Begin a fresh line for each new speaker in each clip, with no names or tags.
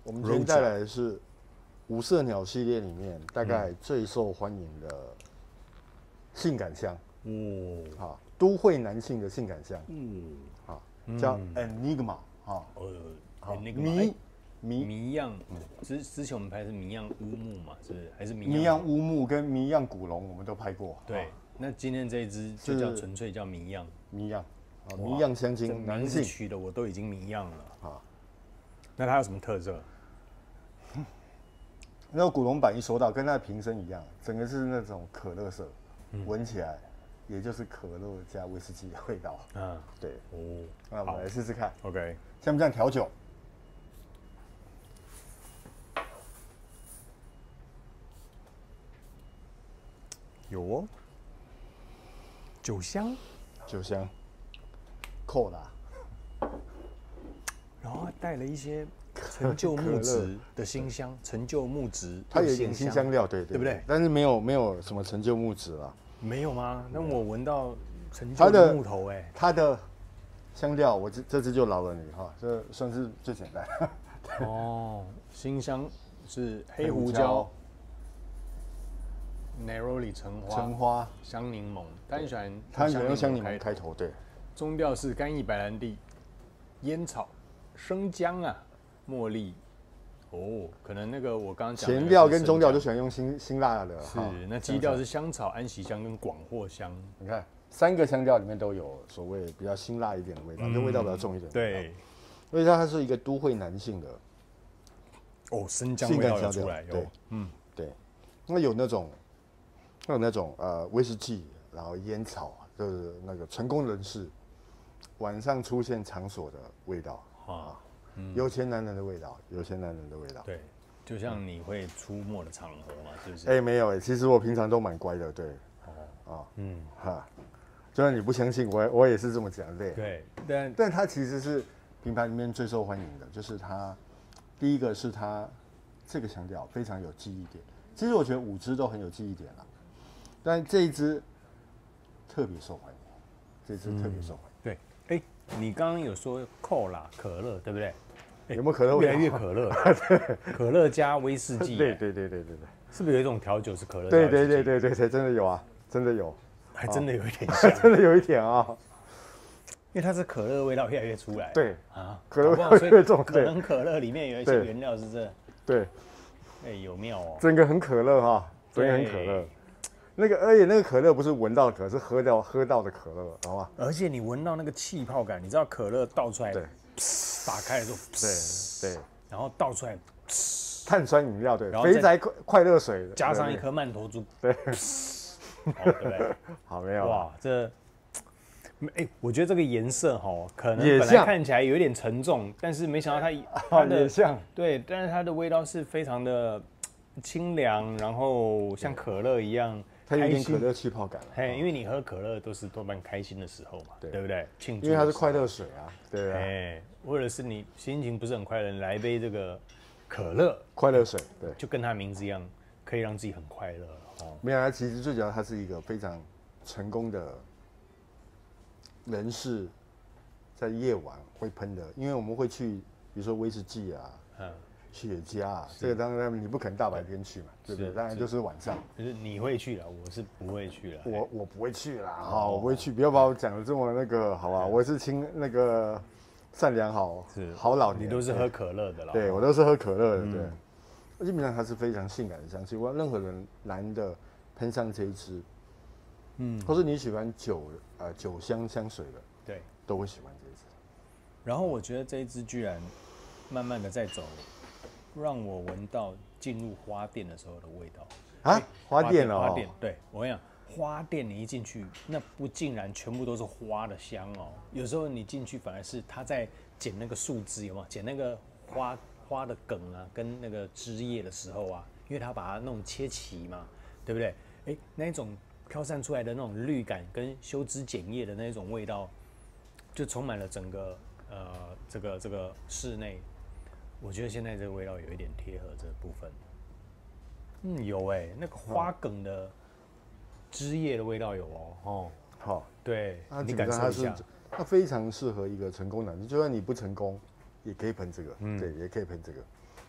我们今天带来的是五色鸟系列里面大概最受欢迎的性感香。好，都会男性的性感香。好，叫 Enigma。好，
谜样。之前我们拍的是谜样乌木嘛，是不是？还是
谜样乌木跟谜样古龙，我们都拍过。
对，那今天这一支就叫纯粹叫谜样。
谜样，谜样香精，男性
取的我都已经谜样了。
啊，
那它有什么特色？
那个古龙版一收到，跟它的瓶身一样，整个是那种可乐色，闻起来也就是可乐加威士忌的味道。对。那我们来试试看。
OK，
像不像调酒？
有哦，酒香，
扣啦，
然后带了一些陈旧木质的辛香，陈旧木质，
它有一点辛香料，对不对？但是没有什么陈旧木质啦。
没有吗？那我闻到陈旧的木头哎。
它的香料，我这支就饶了你哈，这算是最简单。
哦，辛香是黑胡椒。Neroli 橙花、香柠檬，他很喜欢
用香柠檬开头，对。
中调是干邑白兰地、烟草、生姜啊、茉莉。哦，可能那个我刚刚讲
前调跟中调就喜欢用辛辣的。
是，那基调是香草、安息香跟广藿香。
你看3个香调里面都有所谓比较辛辣一点的味道，就味道比较重一点。
对，
所以它是一个都会男性的。
生姜味道有出来，
对，对。那有那种威士忌，然后烟草，就是那个成功人士晚上出现场所的味道有钱男人的味道，
对，就像你会出没的场合嘛，是不是？
没有其实我平常都蛮乖的，对。就算你不相信，我也是这么讲，对。
对，
但它其实是品牌里面最受欢迎的，就是它第一个是它这个香调非常有记忆点。其实我觉得5支都很有记忆点啦。但这一支特别受欢迎，
对，你刚刚有说扣啦可乐，对不对？
有没有可乐？
越来越可乐，可乐加威士忌。
对，
是不是有一种调酒是可乐？
对，真的有啊，真的有，
还真的有一点像，
真的有一点啊，
因为它是可乐味道越来越出来。
对
啊，
可乐味道越重，
可能可乐里面有一些原料是这。
对，
有妙哦，
整个很可乐哈，整个很可乐。而且那个可乐不是闻到的可，是喝到的可乐，好吗？
而且你闻到那个气泡感，你知道可乐倒出来，
对，
打开的时候，
对，
然后倒出来，
碳酸饮料，对，肥宅快乐水，
加上一颗曼陀珠，
对，
对不对？
好，没有
哇，我觉得这个颜色可能本来看起来有一点沉重，但是没想到它的
也像，
对，但是它的味道是非常的清凉，然后像可乐一样。
它有点可乐气泡感，
因为你喝可乐都是多半开心的时候嘛，对不对？庆祝，
因为它是快乐水啊，对啊。
或者是你心情不是很快乐，来一杯这个可乐
快乐水，对，
就跟它名字一样，可以让自己很快乐
没有，它其实最主要它是一个非常成功的人士，在夜晚会喷的，因为我们会去，比如说威士忌啊。雪茄这个当然你不可能大白天去嘛，对不对？当然就是晚上。
就是你会去了，我是不会去了。
我不会去啦，我不会去，不要把我讲的这么那个，好吧？我是善良好老年。
你都是喝可乐的啦。
对，我都是喝可乐的，对。基本上它是非常性感的香气，任何人男的喷上这一支，或是你喜欢酒香香水的，
对，
都会喜欢这一支。
然后我觉得这一支居然慢慢的在走。让我闻到进入花店的时候的味道
啊！花店哦，
花店，对我跟你讲，花店你一进去，那不尽然全部都是花的香哦。有时候你进去反而是他在剪那个树枝，有没有？剪那个花的梗啊，跟那个枝叶的时候啊，因为他把它弄切齐嘛，对不对？那种飘散出来的那种绿感跟修枝剪叶的那种味道，就充满了整个这个室内。我觉得现在这个味道有一点贴合这部分，有那个花梗的枝叶的味道有哦，
好，
对，你感受一下，
它非常适合一个成功男，就算你不成功，也可以喷这个，对，也可以喷这个，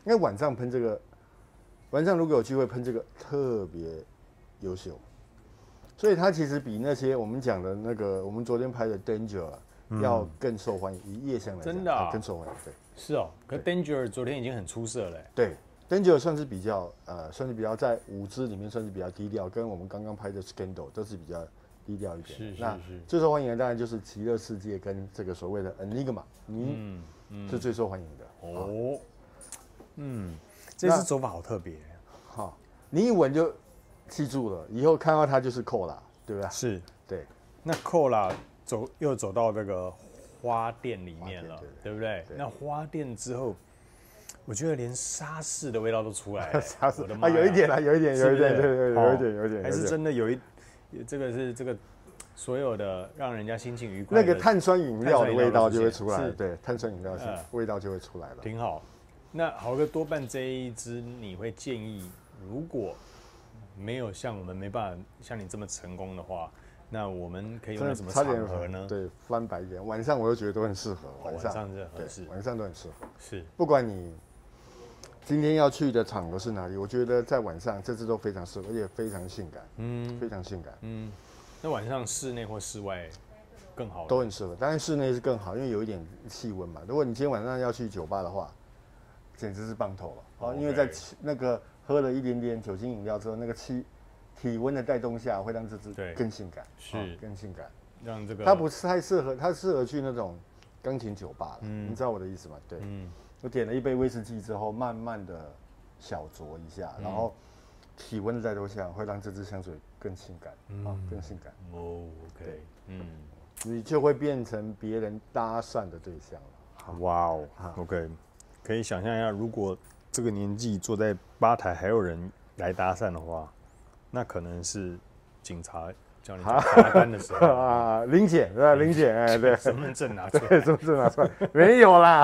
因为晚上喷这个，晚上如果有机会喷这个特别优秀，所以它其实比那些我们讲的那个我们昨天拍的 Danger 要更受欢迎，以夜香来讲，
真的啊
更受欢迎。对，
是哦，可 Danger 昨天已经很出色了。
对 ，Danger 算是比较在5支里面算是比较低调，跟我们刚刚拍的 Scandal 都是比较低调一点。那最受欢迎的当然就是极乐世界跟这个所谓的 Enigma， 是最受欢迎的。哦，
这次走法好特别。
好，你一闻就记住了，以后看到它就是 Cola， 对不对？
是，
对。
那 Cola 又走到这个花店里面了，对不对？那花店之后，我觉得连沙士的味道都出来了。
沙士啊，有一点啦，有一点，对，有一点，
还是真的有一，这个是这个所有的让人家心情愉快。
那个碳酸饮料的味道就会出来，对，碳酸饮料味道就会出来了，
挺好。那豪哥多半这一支，你会建议，如果没有像我们没办法像你这么成功的话，那我们可以用在什么场合呢？
对，翻白眼。晚上我都觉得都很适合，
晚上是合适，
晚上都很适合。
是，
不管你今天要去的场合是哪里，我觉得在晚上这支都非常适合，而且非常性感，非常性感。
那晚上室内或室外更好？
都很适合，当然室内是更好，因为有一点气温嘛。如果你今天晚上要去酒吧的话，简直是棒透了。因为在那个喝了一点点酒精饮料之后，那个体温的带动下，会让这支更性感，
是
更性感。
让这个
它不是太适合，它适合去那种钢琴酒吧了。你知道我的意思吗？对，我点了一杯威士忌之后，慢慢的小酌一下，然后体温的带动下，会让这支香水更性感，更性感。
哦 ，OK，
你就会变成别人搭讪的对象了。
哇哦 ，OK， 可以想象一下，如果这个年纪坐在吧台还有人来搭讪的话，那可能是警察叫你查单的时候
啊，临检对吧？临检，哎，对，
身份证拿出来，
身份证拿出来，没有啦。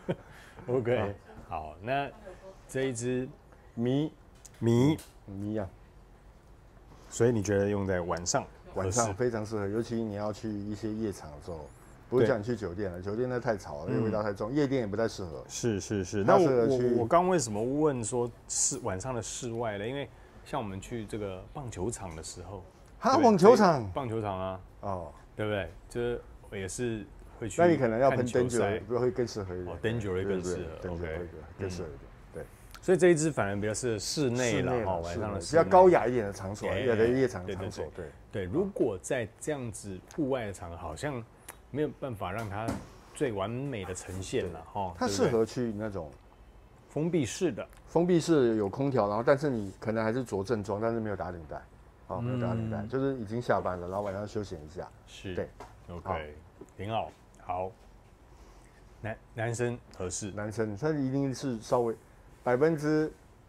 OK， 好，那这一支
迷啊，
所以你觉得用在晚上
非常适合，尤其你要去一些夜场的时候。不是叫你去酒店了，酒店那太吵了，味道太重，夜店也不太适合。
是。那我刚为什么问说晚上的室外呢？因为像我们去这个棒球场的时候，
棒球场
啊，对不对？就是也是会去。
那你可能要喷 Danger 会更适合一点。
Danger 会更适合
，OK， 更适合一点。对，
所以这一支反而比较适合室内了，晚上的
比较高雅一点的场所，有的夜场场所。
对。如果在这样子户外的场合，好像没有办法让它最完美的呈现了哈。
它适合去那种
封闭式的，
封闭式有空调，然后但是你可能还是着正装，但是没有打领带，没有打领带，就是已经下班了，然后晚上休闲一下。
是，
对
，OK， 挺好。好，男生合适，
男生他一定是稍微70%。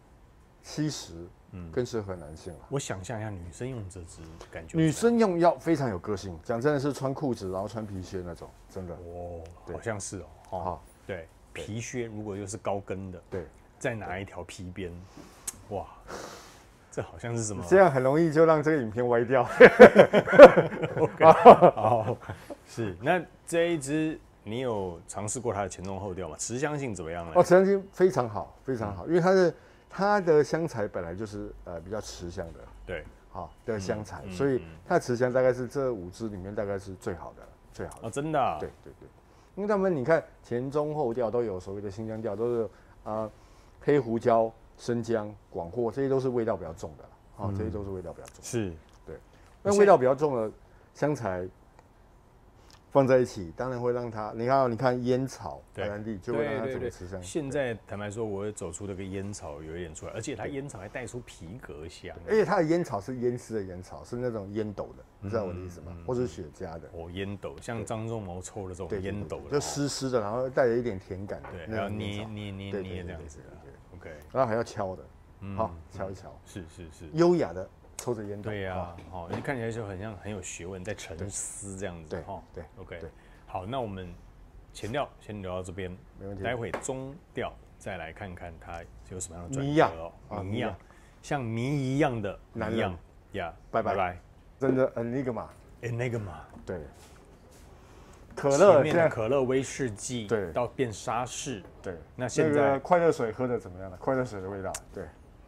更适合男性了。
我想象一下，女生用这支感觉，
女生用要非常有个性。讲真的是穿裤子然后穿皮靴那种，真的。
哦，好像是哦。对，皮靴如果又是高跟的，
对，
再拿一条皮鞭，哇，这好像是什么？
这样很容易就让这个影片歪掉。
OK， 好，是。那这一支你有尝试过它的前中后调吗？持香性怎么样呢？
持香性非常好，非常好，因为它的香材本来就是比较持香的，
对，
的香材，所以它的持香大概是这5支里面大概是最好的
哦，真的，
对，因为他们你看前中后调都有所谓的新香调，都是黑胡椒、生姜、广藿，这些都是味道比较重的啦，这些都是味道比较重，
是，
对，那味道比较重的香材放在一起，当然会让它，你看烟草、白兰地，就会让它整个持香。
现在坦白说，我会走出那个烟草有一点出来，而且它烟草还带出皮革香。
而且它的烟草是烟丝的烟草，是那种烟斗的，你知道我的意思吗？或是雪茄的。
烟斗，像张仲谋抽的这种烟斗的，
就湿湿的，然后带着一点甜感的。
对，还要捏这样子。OK，
然后还要敲的，敲一敲。
是，
优雅的。抽着烟斗，
对呀，你看起来就很有学问，在沉思这样子，
对
，OK， 好，那我们前调先聊到这边，
没问题。
待会中调再来看看它有什么样的转折哦，谜一样，像谜一样的
男人
呀，
拜拜，真的Enigma，
对。
可乐
前面的可乐威士忌，
对，
到变沙士，
对。
那现在
那个快乐水喝的怎么样了？快乐水的味道，对。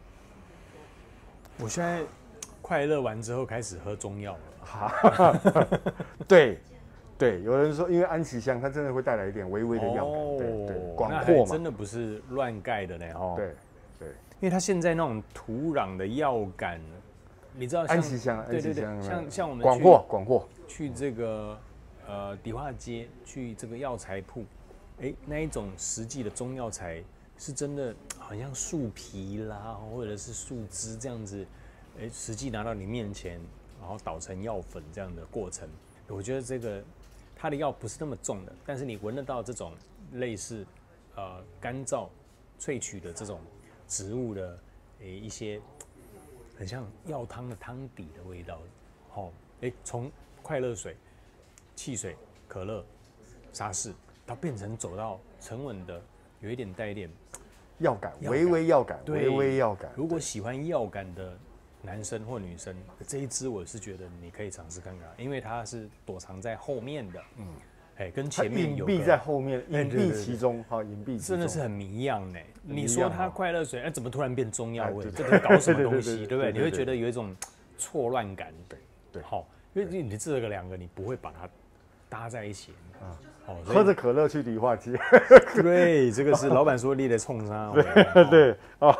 我现在快乐完之后开始喝中药了。
对，对，有人说，因为安息香它真的会带来一点微微的药感，对对，广阔嘛，
真的不是乱盖的呢，哦。
对对，
因为它现在那种土壤的药感，你知道，
安息香，
对对对，像我们
广阔，
去这个迪化街，去这个药材铺，那一种实际的中药材是真的，好像树皮啦，或者是树枝这样子，实际拿到你面前，然后捣成药粉这样的过程，我觉得这个它的药不是那么重的，但是你闻得到这种类似干燥萃取的这种植物的一些很像药汤的汤底的味道，从快乐水、汽水、可乐、沙士，它变成走到沉稳的，有一点带一点
药感，微微药感，微微药感。
如果喜欢药感的男生或女生，这一支我是觉得你可以尝试看看，因为它是躲藏在后面的，跟前面有
隐蔽在后面，隐蔽其中，好，隐蔽
真的是很迷样呢。你说它快乐水，怎么突然变中药味？这在搞什么东西，对不对？你会觉得有一种错乱感，
对，
好，因为你这两个你不会把它搭在一起啊。
喝着可乐去理化街，
对，这个是老板说立的冲杀，
对哦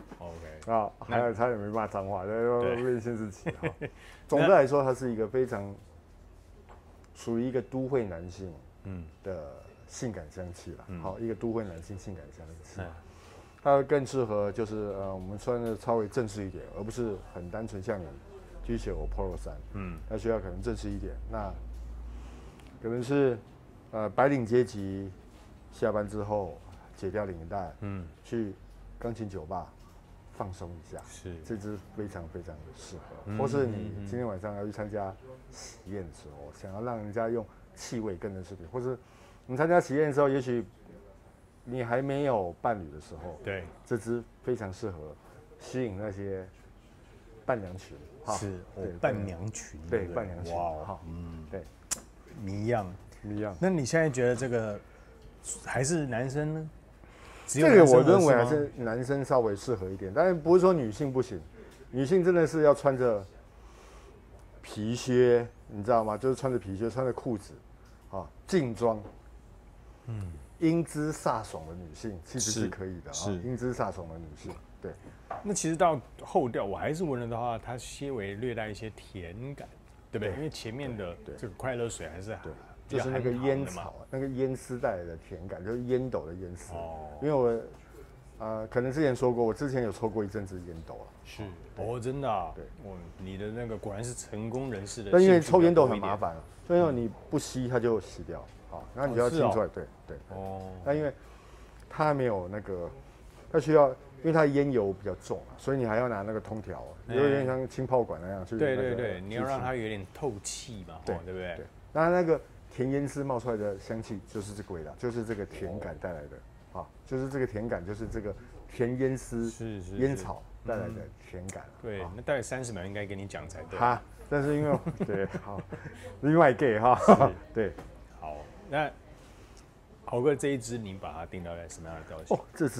，OK
啊，还有差点没骂脏话，被限制起哈。总的来说，它是一个非常属于一个都会男性的性感香气了，好，一个都会男性性感香气，它更适合就是我们穿的稍微正式一点，而不是很单纯像你 G 恤或 Polo 衫，它需要可能正式一点，那可能是白领阶级下班之后解掉领带，去钢琴酒吧放松一下，
是
这支非常非常的适合，或是你今天晚上要去参加喜宴的时候，想要让人家用气味跟着视频，或是你参加喜宴的时候，也许你还没有伴侣的时候，
对，
这支非常适合吸引那些伴娘群，
是伴娘群，
对，伴娘群，
哇，
对，
迷样。
样。
那你现在觉得这个还是男生呢？
这个我认为还是男生稍微适合一点，但是不是说女性不行，女性真的是要穿着皮靴，你知道吗？就是穿着皮靴，穿着裤子，劲装，英姿飒爽的女性其实是可以的啊，英姿飒爽的女性，对。
那其实到后调，我还是闻得到话，它些微略带一些甜感，对不对？因为前面的这个快乐水还是
就是那个烟草，那个烟丝带来的甜感，就是烟斗的烟丝。因为我可能之前说过，我之前有抽过一阵子烟斗了。
是真的啊。对，你的那个果然是成功人士的。
但因为抽烟斗很麻烦，所以你不吸它就洗掉，然后你就要清出来，对。那因为它还没有那个，它需要，因为它烟油比较重，所以你还要拿那个通条，有点像浸泡管那样去。
对，你要让它有点透气嘛，对不对？
对。那个甜烟丝冒出来的香气就是这个味道，就是这个甜感带来的，就是这个甜感，就是这个甜烟丝、烟草带来的甜感。
对，那大概30秒应该跟你讲才对。
但是因为对，好，另外 gay 对，
好，那豪哥这一支你把它定到在什么样的调性？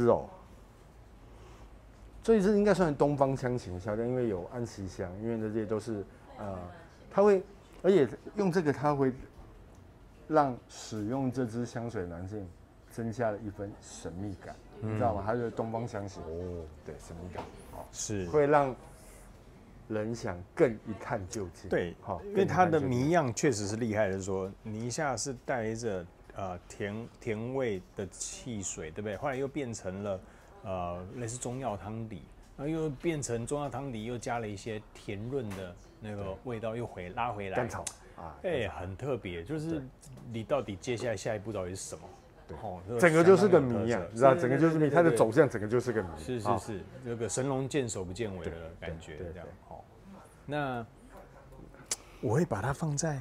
这一支应该算东方香型香调，因为有安息香，因为这些都是它会，而且用这个它会让使用这支香水的男性增加了一分神秘感，你知道吗？它是东方香型，对，神秘感，
是
会让人想更一探究竟。
对，因为它的迷样确实是厉害的，说你一下是带着甜味的汽水，对不对？后来又变成了类似中药汤底，然后又变成中药汤底，又加了一些甜润的那个味道，又拉回来。
甘草
很特别，就是你到底接下来下一步到底是什么？
对，整个就是个谜样，你知道，整个就是谜，它的走向整个就是个谜。
是，那个神龙见首不见尾的感觉，这样。那我会把它放在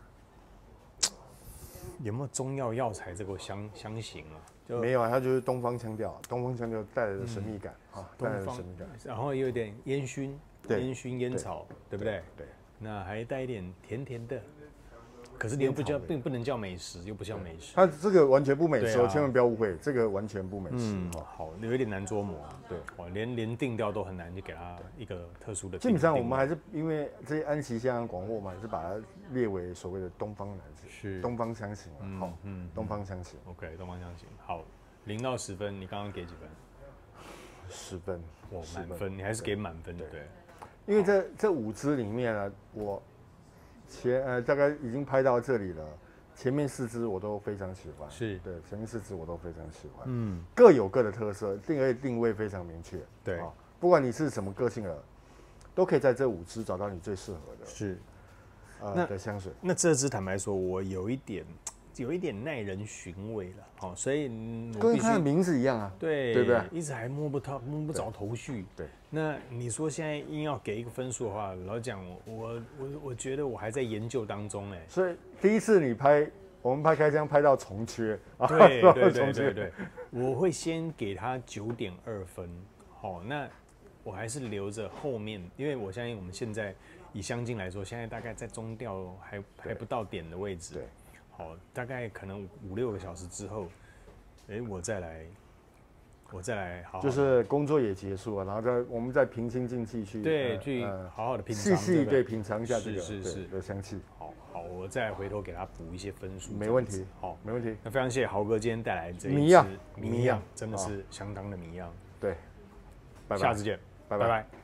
有没有中药药材这个香型啊？
没有啊，它就是东方腔调，东方腔调带来的神秘感带来的神秘感，
然后有点烟熏烟草，对不对？
对。
那还带一点甜甜的可是你又并不能叫美食，又不像美食。
它这个完全不美食，千万不要误会，这个完全不美食。
好，有一点难捉摸。对，连定调都很难，就给它一个特殊的。
基本上我们还是因为这些安息香、广货嘛，还是把它列为所谓的东方男子，是东方香型。东方香型。
OK， 东方香型。好，0到10分，你刚刚给几分
？10分。
哇，满分，你还是给满分的。对。
因为这5支里面呢，我大概已经拍到这里了，前面4支我都非常喜欢，
是
对，前面4支我都非常喜欢，各有各的特色，定位非常明确，
对，
不管你是什么个性的，都可以在这5支找到你最适合的，
是，
的香水。
那这支坦白说，我有一点耐人寻味了，好，所以
跟它的名字一样啊，
对不对？一直还摸不着头绪。
对，
那你说现在硬要给一个分数的话，老讲我觉得我还在研究当中哎。
所以第一次我们拍开箱拍到重缺，
对，我会先给他9.2分，好，那我还是留着后面，因为我相信我们现在以香精来说，现在大概在中调还不到点的位置。
对。
好，大概可能5-6个小时之后，我再来好好，
就是工作也结束了，然后我们再平心静气去
好好的品尝，
细品尝一下这个
是
香气。
好，我再回头给他补一些分数，
没问题。
好，
没问题。
那非常谢谢豪哥今天带来这一支谜样，真的是相当的谜样。
对，
下次见，拜拜。